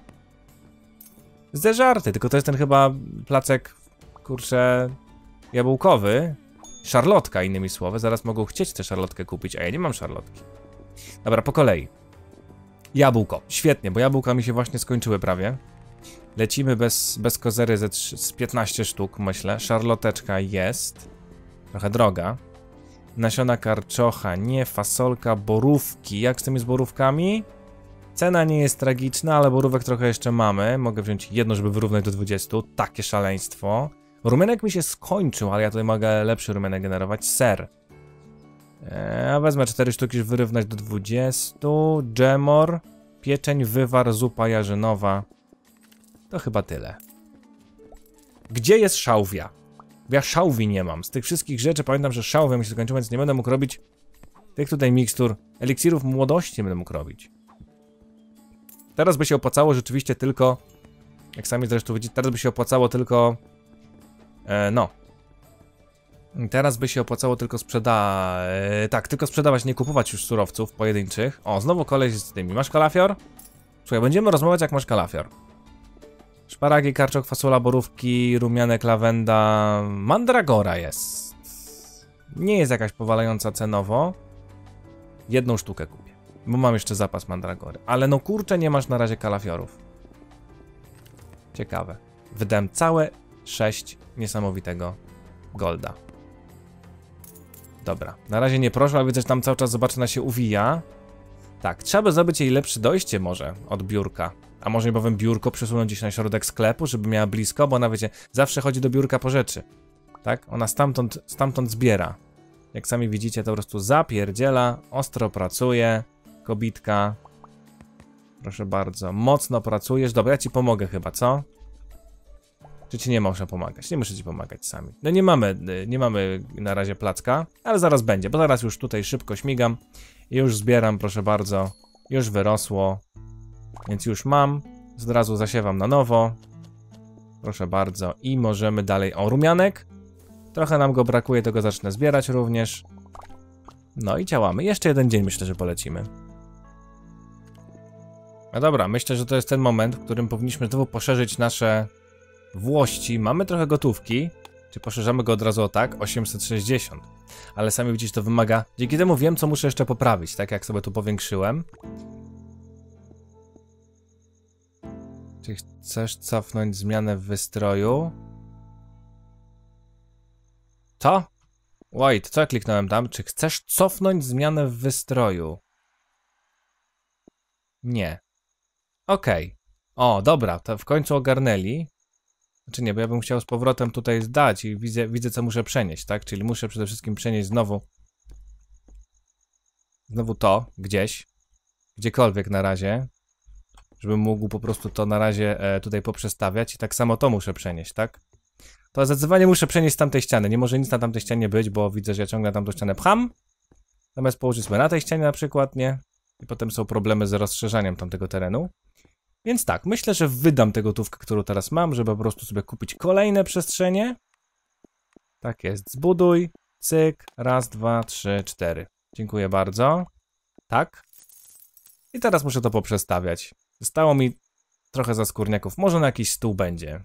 Zeżarty, tylko to jest ten chyba placek, kurczę, jabłkowy. Szarlotka, innymi słowy. Zaraz mogą chcieć tę szarlotkę kupić, a ja nie mam szarlotki. Dobra, po kolei. Jabłko. Świetnie, bo jabłka mi się właśnie skończyły prawie. Lecimy bez kozery z 15 sztuk, myślę. Szarloteczka jest. Trochę droga. Nasiona karczocha, nie. Fasolka, borówki. Jak z tymi z borówkami? Cena nie jest tragiczna, ale borówek trochę jeszcze mamy. Mogę wziąć jedno, żeby wyrównać do 20. Takie szaleństwo. Rumianek mi się skończył, ale ja tutaj mogę lepszy rumianek generować. Ser. Wezmę 4 sztuki, żeby wyrównać do 20. Dżemor. Pieczeń, wywar, zupa jarzynowa. To chyba tyle. Gdzie jest szałwia? Bo ja szałwi nie mam. Z tych wszystkich rzeczy pamiętam, że szałwia mi się skończyła, więc nie będę mógł robić tych tutaj mikstur. Eliksirów młodości nie będę mógł robić. Teraz by się opłacało rzeczywiście tylko... Jak sami zresztą widzicie, teraz by się opłacało tylko... no. Teraz by się opłacało tylko tak, tylko sprzedawać, nie kupować już surowców pojedynczych. O, znowu koleś z tymi. Masz kalafior? Słuchaj, będziemy rozmawiać, jak masz kalafior. Szparagi, karczok, fasola, borówki, rumianek, lawenda... Mandragora jest. Nie jest jakaś powalająca cenowo. 1 sztukę kupię, bo mam jeszcze zapas mandragory. Ale no kurczę, nie masz na razie kalafiorów. Ciekawe. Wydałem całe 6 niesamowitego golda. Dobra, na razie nie proszę, ale widzę, że tam cały czas zobaczyna się uwija. Tak, trzeba by zrobić jej lepsze dojście może od biurka. A może niebawem biurko przesunąć gdzieś na środek sklepu, żeby miała blisko, bo ona, wiecie, zawsze chodzi do biurka po rzeczy. Tak? Ona stamtąd zbiera. Jak sami widzicie, to po prostu zapierdziela, ostro pracuje, kobitka. Proszę bardzo, mocno pracujesz. Dobra, ja ci pomogę chyba, co? Czy ci nie muszę pomagać? Nie muszę ci pomagać sami. No nie mamy na razie placka, ale zaraz będzie, bo zaraz już tutaj szybko śmigam. Już zbieram, proszę bardzo. Już wyrosło. Więc już mam. Od razu zasiewam na nowo. Proszę bardzo. I możemy dalej... O, rumianek. Trochę nam go brakuje, to go zacznę zbierać również. No i działamy. Jeszcze jeden dzień myślę, że polecimy. No dobra, myślę, że to jest ten moment, w którym powinniśmy znowu poszerzyć nasze włości. Mamy trochę gotówki. Czy poszerzamy go od razu o tak? 860. Ale sami widzicie, to wymaga... Dzięki temu wiem, co muszę jeszcze poprawić, tak jak sobie tu powiększyłem. Czy chcesz cofnąć zmianę w wystroju? Co? Wait, co ja kliknąłem tam? Czy chcesz cofnąć zmianę w wystroju? Nie. Okej. O, dobra, to w końcu ogarnęli. Znaczy nie, bo ja bym chciał z powrotem tutaj zdać i widzę co muszę przenieść, tak? Czyli muszę przede wszystkim przenieść znowu to gdzieś, gdziekolwiek na razie, żebym mógł po prostu to na razie tutaj poprzestawiać i tak samo to muszę przenieść, tak? To zdecydowanie muszę przenieść z tamtej ściany, nie może nic na tamtej ścianie być, bo widzę, że ja ciągle tamtą ścianę pcham, zamiast położyć sobie na tej ścianie na przykład, nie? I potem są problemy z rozszerzaniem tamtego terenu. Więc tak, myślę, że wydam tę gotówkę, którą teraz mam, żeby po prostu sobie kupić kolejne przestrzenie. Tak jest, zbuduj, cyk, raz, dwa, trzy, cztery. Dziękuję bardzo. Tak. I teraz muszę to poprzestawiać. Zostało mi trochę zaskórniaków, może na jakiś stół będzie.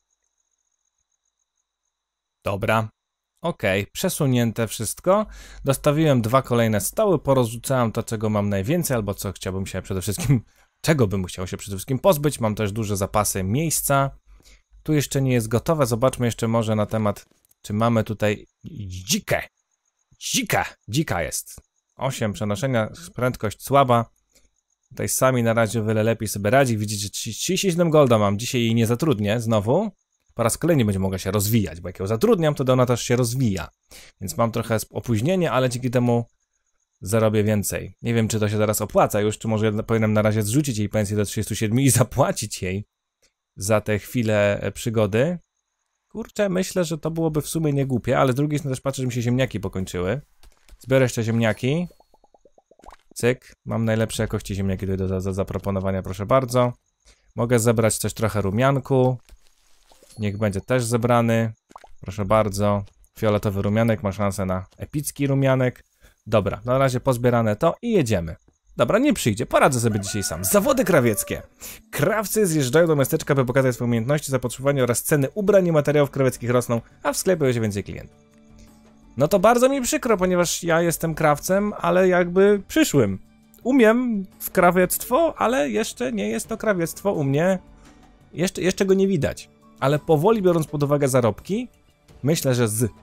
Dobra. Okej, przesunięte wszystko. Dostawiłem 2 kolejne stoły, porozrzucałem to, czego mam najwięcej, albo co chciałbym się przede wszystkim... Czego bym chciał się przede wszystkim pozbyć. Mam też duże zapasy miejsca. Tu jeszcze nie jest gotowe. Zobaczmy jeszcze może na temat, czy mamy tutaj dzikę. Dzika jest. 8 przenoszenia, prędkość słaba. Tutaj sami na razie o wiele lepiej sobie radzi. Widzicie, 37 golda mam. Dzisiaj jej nie zatrudnię znowu. Po raz kolejny będzie mogła się rozwijać, bo jak ją zatrudniam, to ona też się rozwija. Więc mam trochę opóźnienie, ale dzięki temu zarobię więcej. Nie wiem, czy to się teraz opłaca już, czy może powinienem na razie zrzucić jej pensję do 37 i zapłacić jej za te chwile przygody. Kurczę, myślę, że to byłoby w sumie niegłupie, ale z drugiej strony też patrzę, że mi się ziemniaki pokończyły. Zbiorę jeszcze ziemniaki. Cyk, mam najlepsze jakości ziemniaki tutaj do zaproponowania, proszę bardzo. Mogę zebrać też trochę rumianku. Niech będzie też zebrany. Proszę bardzo. Fioletowy rumianek ma szansę na epicki rumianek. Dobra, na razie pozbierane to i jedziemy. Dobra, nie przyjdzie, poradzę sobie dzisiaj sam. Zawody krawieckie. Krawcy zjeżdżają do miasteczka, by pokazać swoje umiejętności, zapotrzebowanie oraz ceny ubrań i materiałów krawieckich rosną, a w sklepie będzie więcej klientów. No to bardzo mi przykro, ponieważ ja jestem krawcem, ale jakby przyszłym. Umiem w krawiectwo, ale jeszcze nie jest to krawiectwo u mnie. Jeszcze go nie widać. Ale powoli, biorąc pod uwagę zarobki, myślę, że z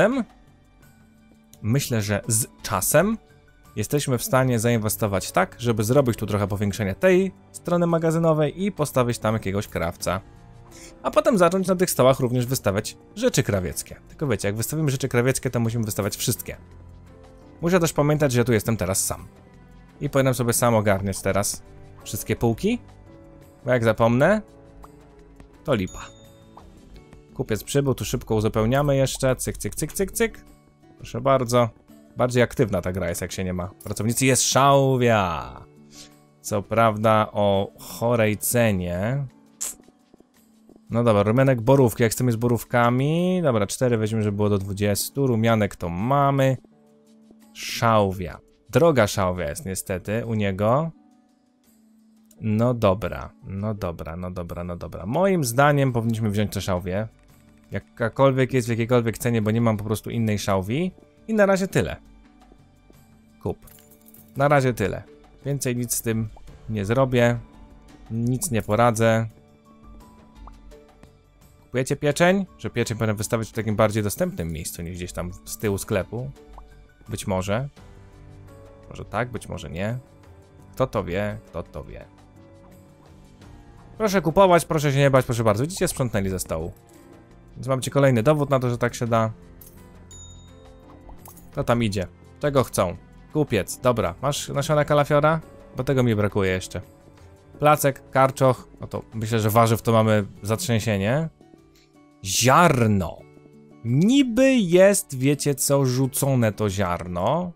czasem jesteśmy w stanie zainwestować tak, żeby zrobić tu trochę powiększenia tej strony magazynowej i postawić tam jakiegoś krawca. A potem zacząć na tych stołach również wystawiać rzeczy krawieckie. Tylko wiecie, jak wystawimy rzeczy krawieckie, to musimy wystawiać wszystkie. Muszę też pamiętać, że ja tu jestem teraz sam. I powinienem sobie sam ogarniać teraz wszystkie półki. Bo jak zapomnę, to lipa. Kupiec przybył, tu szybko uzupełniamy jeszcze. Cyk, cyk, cyk, cyk, cyk. Proszę bardzo. Bardziej aktywna ta gra jest, jak się nie ma pracownicy. Jest szałwia! Co prawda o chorej cenie. No dobra, rumianek borówki. Jak chcemy z borówkami? Dobra, 4 weźmiemy, żeby było do 20. Rumianek to mamy. Szałwia. Droga szałwia jest niestety u niego. No dobra, no dobra, no dobra, no dobra. Moim zdaniem powinniśmy wziąć tę szałwię. Jakakolwiek jest w jakiejkolwiek cenie, bo nie mam po prostu innej szałwi. I na razie tyle. Kup. Na razie tyle. Więcej nic z tym nie zrobię. Nic nie poradzę. Kupujecie pieczeń? Że pieczeń będę wystawiać w takim bardziej dostępnym miejscu niż gdzieś tam z tyłu sklepu. Być może. Może tak, być może nie. Kto to wie, kto to wie. Proszę kupować, proszę się nie bać, proszę bardzo. Widzicie, sprzątnęli ze stołu. Więc mam ci kolejny dowód na to, że tak się da. Kto tam idzie? Czego chcą? Kupiec, dobra. Masz nasiona kalafiora? Bo tego mi brakuje jeszcze. Placek, karczoch. No to myślę, że warzyw to mamy zatrzęsienie. Ziarno. Niby jest, wiecie co, rzucone to ziarno.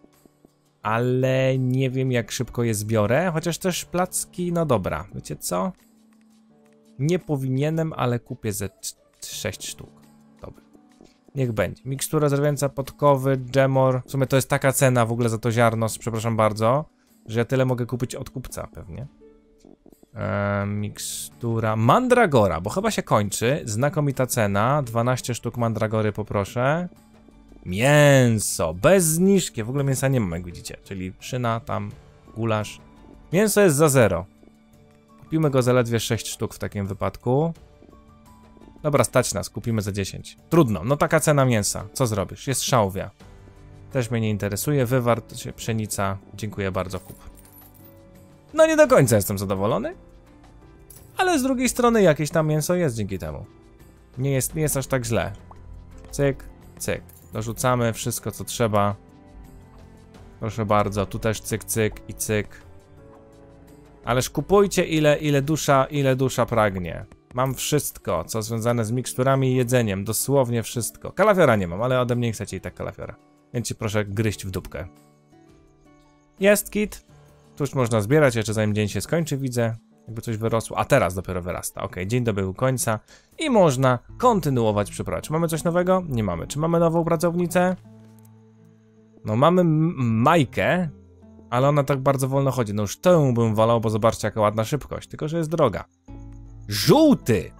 Ale nie wiem, jak szybko je zbiorę. Chociaż też placki, no dobra. Wiecie co? Nie powinienem, ale kupię ze 6 sztuk. Dobra. Niech będzie. Mikstura zdrowieńca, podkowy, dżemor. W sumie to jest taka cena w ogóle za to ziarno, przepraszam bardzo, że ja tyle mogę kupić od kupca pewnie. Mikstura mandragora, bo chyba się kończy. Znakomita cena. 12 sztuk mandragory poproszę. Mięso, bez zniżki. W ogóle mięsa nie mam, jak widzicie. Czyli szyna, tam gulasz. Mięso jest za 0. Kupimy go zaledwie 6 sztuk w takim wypadku. Dobra, stać nas, kupimy za 10. Trudno, no taka cena mięsa. Co zrobisz? Jest szałwia. Też mnie nie interesuje. Wywar, pszenica. Dziękuję bardzo, kup. No nie do końca jestem zadowolony. Ale z drugiej strony jakieś tam mięso jest dzięki temu. Nie jest aż tak źle. Cyk, cyk. Dorzucamy wszystko, co trzeba. Proszę bardzo, tu też cyk, cyk i cyk. Ależ kupujcie ile dusza pragnie. Mam wszystko, co związane z miksturami i jedzeniem. Dosłownie wszystko. Kalafiora nie mam, ale ode mnie nie chcecie i tak kalafiora. Więc ci proszę gryźć w dupkę. Jest kit. Tu już można zbierać, jeszcze zanim dzień się skończy, widzę. Jakby coś wyrosło. A teraz dopiero wyrasta. Ok, dzień dobiegł końca. I można kontynuować przyprawy. Czy mamy coś nowego? Nie mamy. Czy mamy nową pracownicę? No mamy Majkę, ale ona tak bardzo wolno chodzi. No już tę bym wolał, bo zobaczcie jaka ładna szybkość. Tylko że jest droga. Żółty!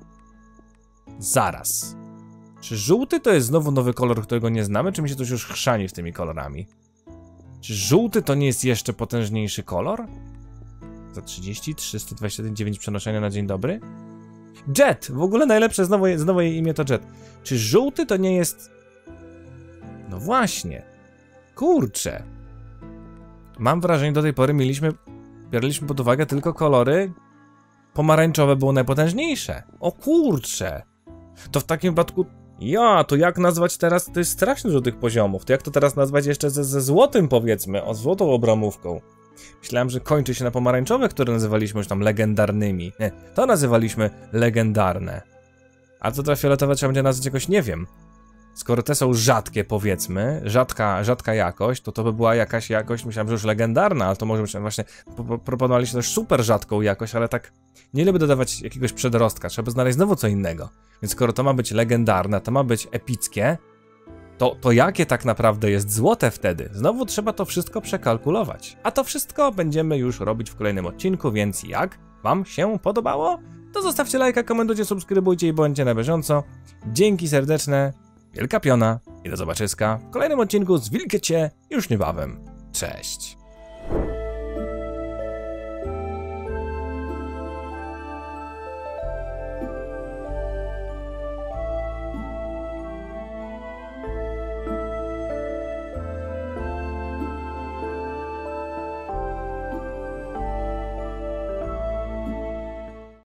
Zaraz. Czy żółty to jest znowu nowy kolor, którego nie znamy? Czy mi się coś już chrzani z tymi kolorami? Czy żółty to nie jest jeszcze potężniejszy kolor? Za 30, 329 przenoszenia na dzień dobry? Jet! W ogóle najlepsze, znowu jej imię to Jet. Czy żółty to nie jest... No właśnie. Kurczę. Mam wrażenie, do tej pory bieraliśmy pod uwagę tylko kolory pomarańczowe było najpotężniejsze. O kurczę. To w takim wypadku... to jak nazwać teraz... To jest strasznie dużo tych poziomów. To jak to teraz nazwać jeszcze ze złotym, powiedzmy, o złotą obramówką? Myślałem, że kończy się na pomarańczowe, które nazywaliśmy już tam legendarnymi. Nie, to nazywaliśmy legendarne. A co teraz fioletowe trzeba będzie nazwać jakoś, nie wiem. Skoro te są rzadkie, powiedzmy, rzadka jakość, to by była jakaś jakość, myślałem, że już legendarna, ale to może być właśnie, proponowaliśmy też super rzadką jakość, ale tak nie lubię dodawać jakiegoś przedrostka, trzeba znaleźć znowu co innego. Więc skoro to ma być legendarne, to ma być epickie, to jakie tak naprawdę jest złote wtedy? Znowu trzeba to wszystko przekalkulować. A to wszystko będziemy już robić w kolejnym odcinku, więc jak wam się podobało? To zostawcie lajka, komentujcie, subskrybujcie i bądźcie na bieżąco. Dzięki serdeczne, wielka piona i do zobaczyska w kolejnym odcinku z Wilkiecie już niebawem. Cześć!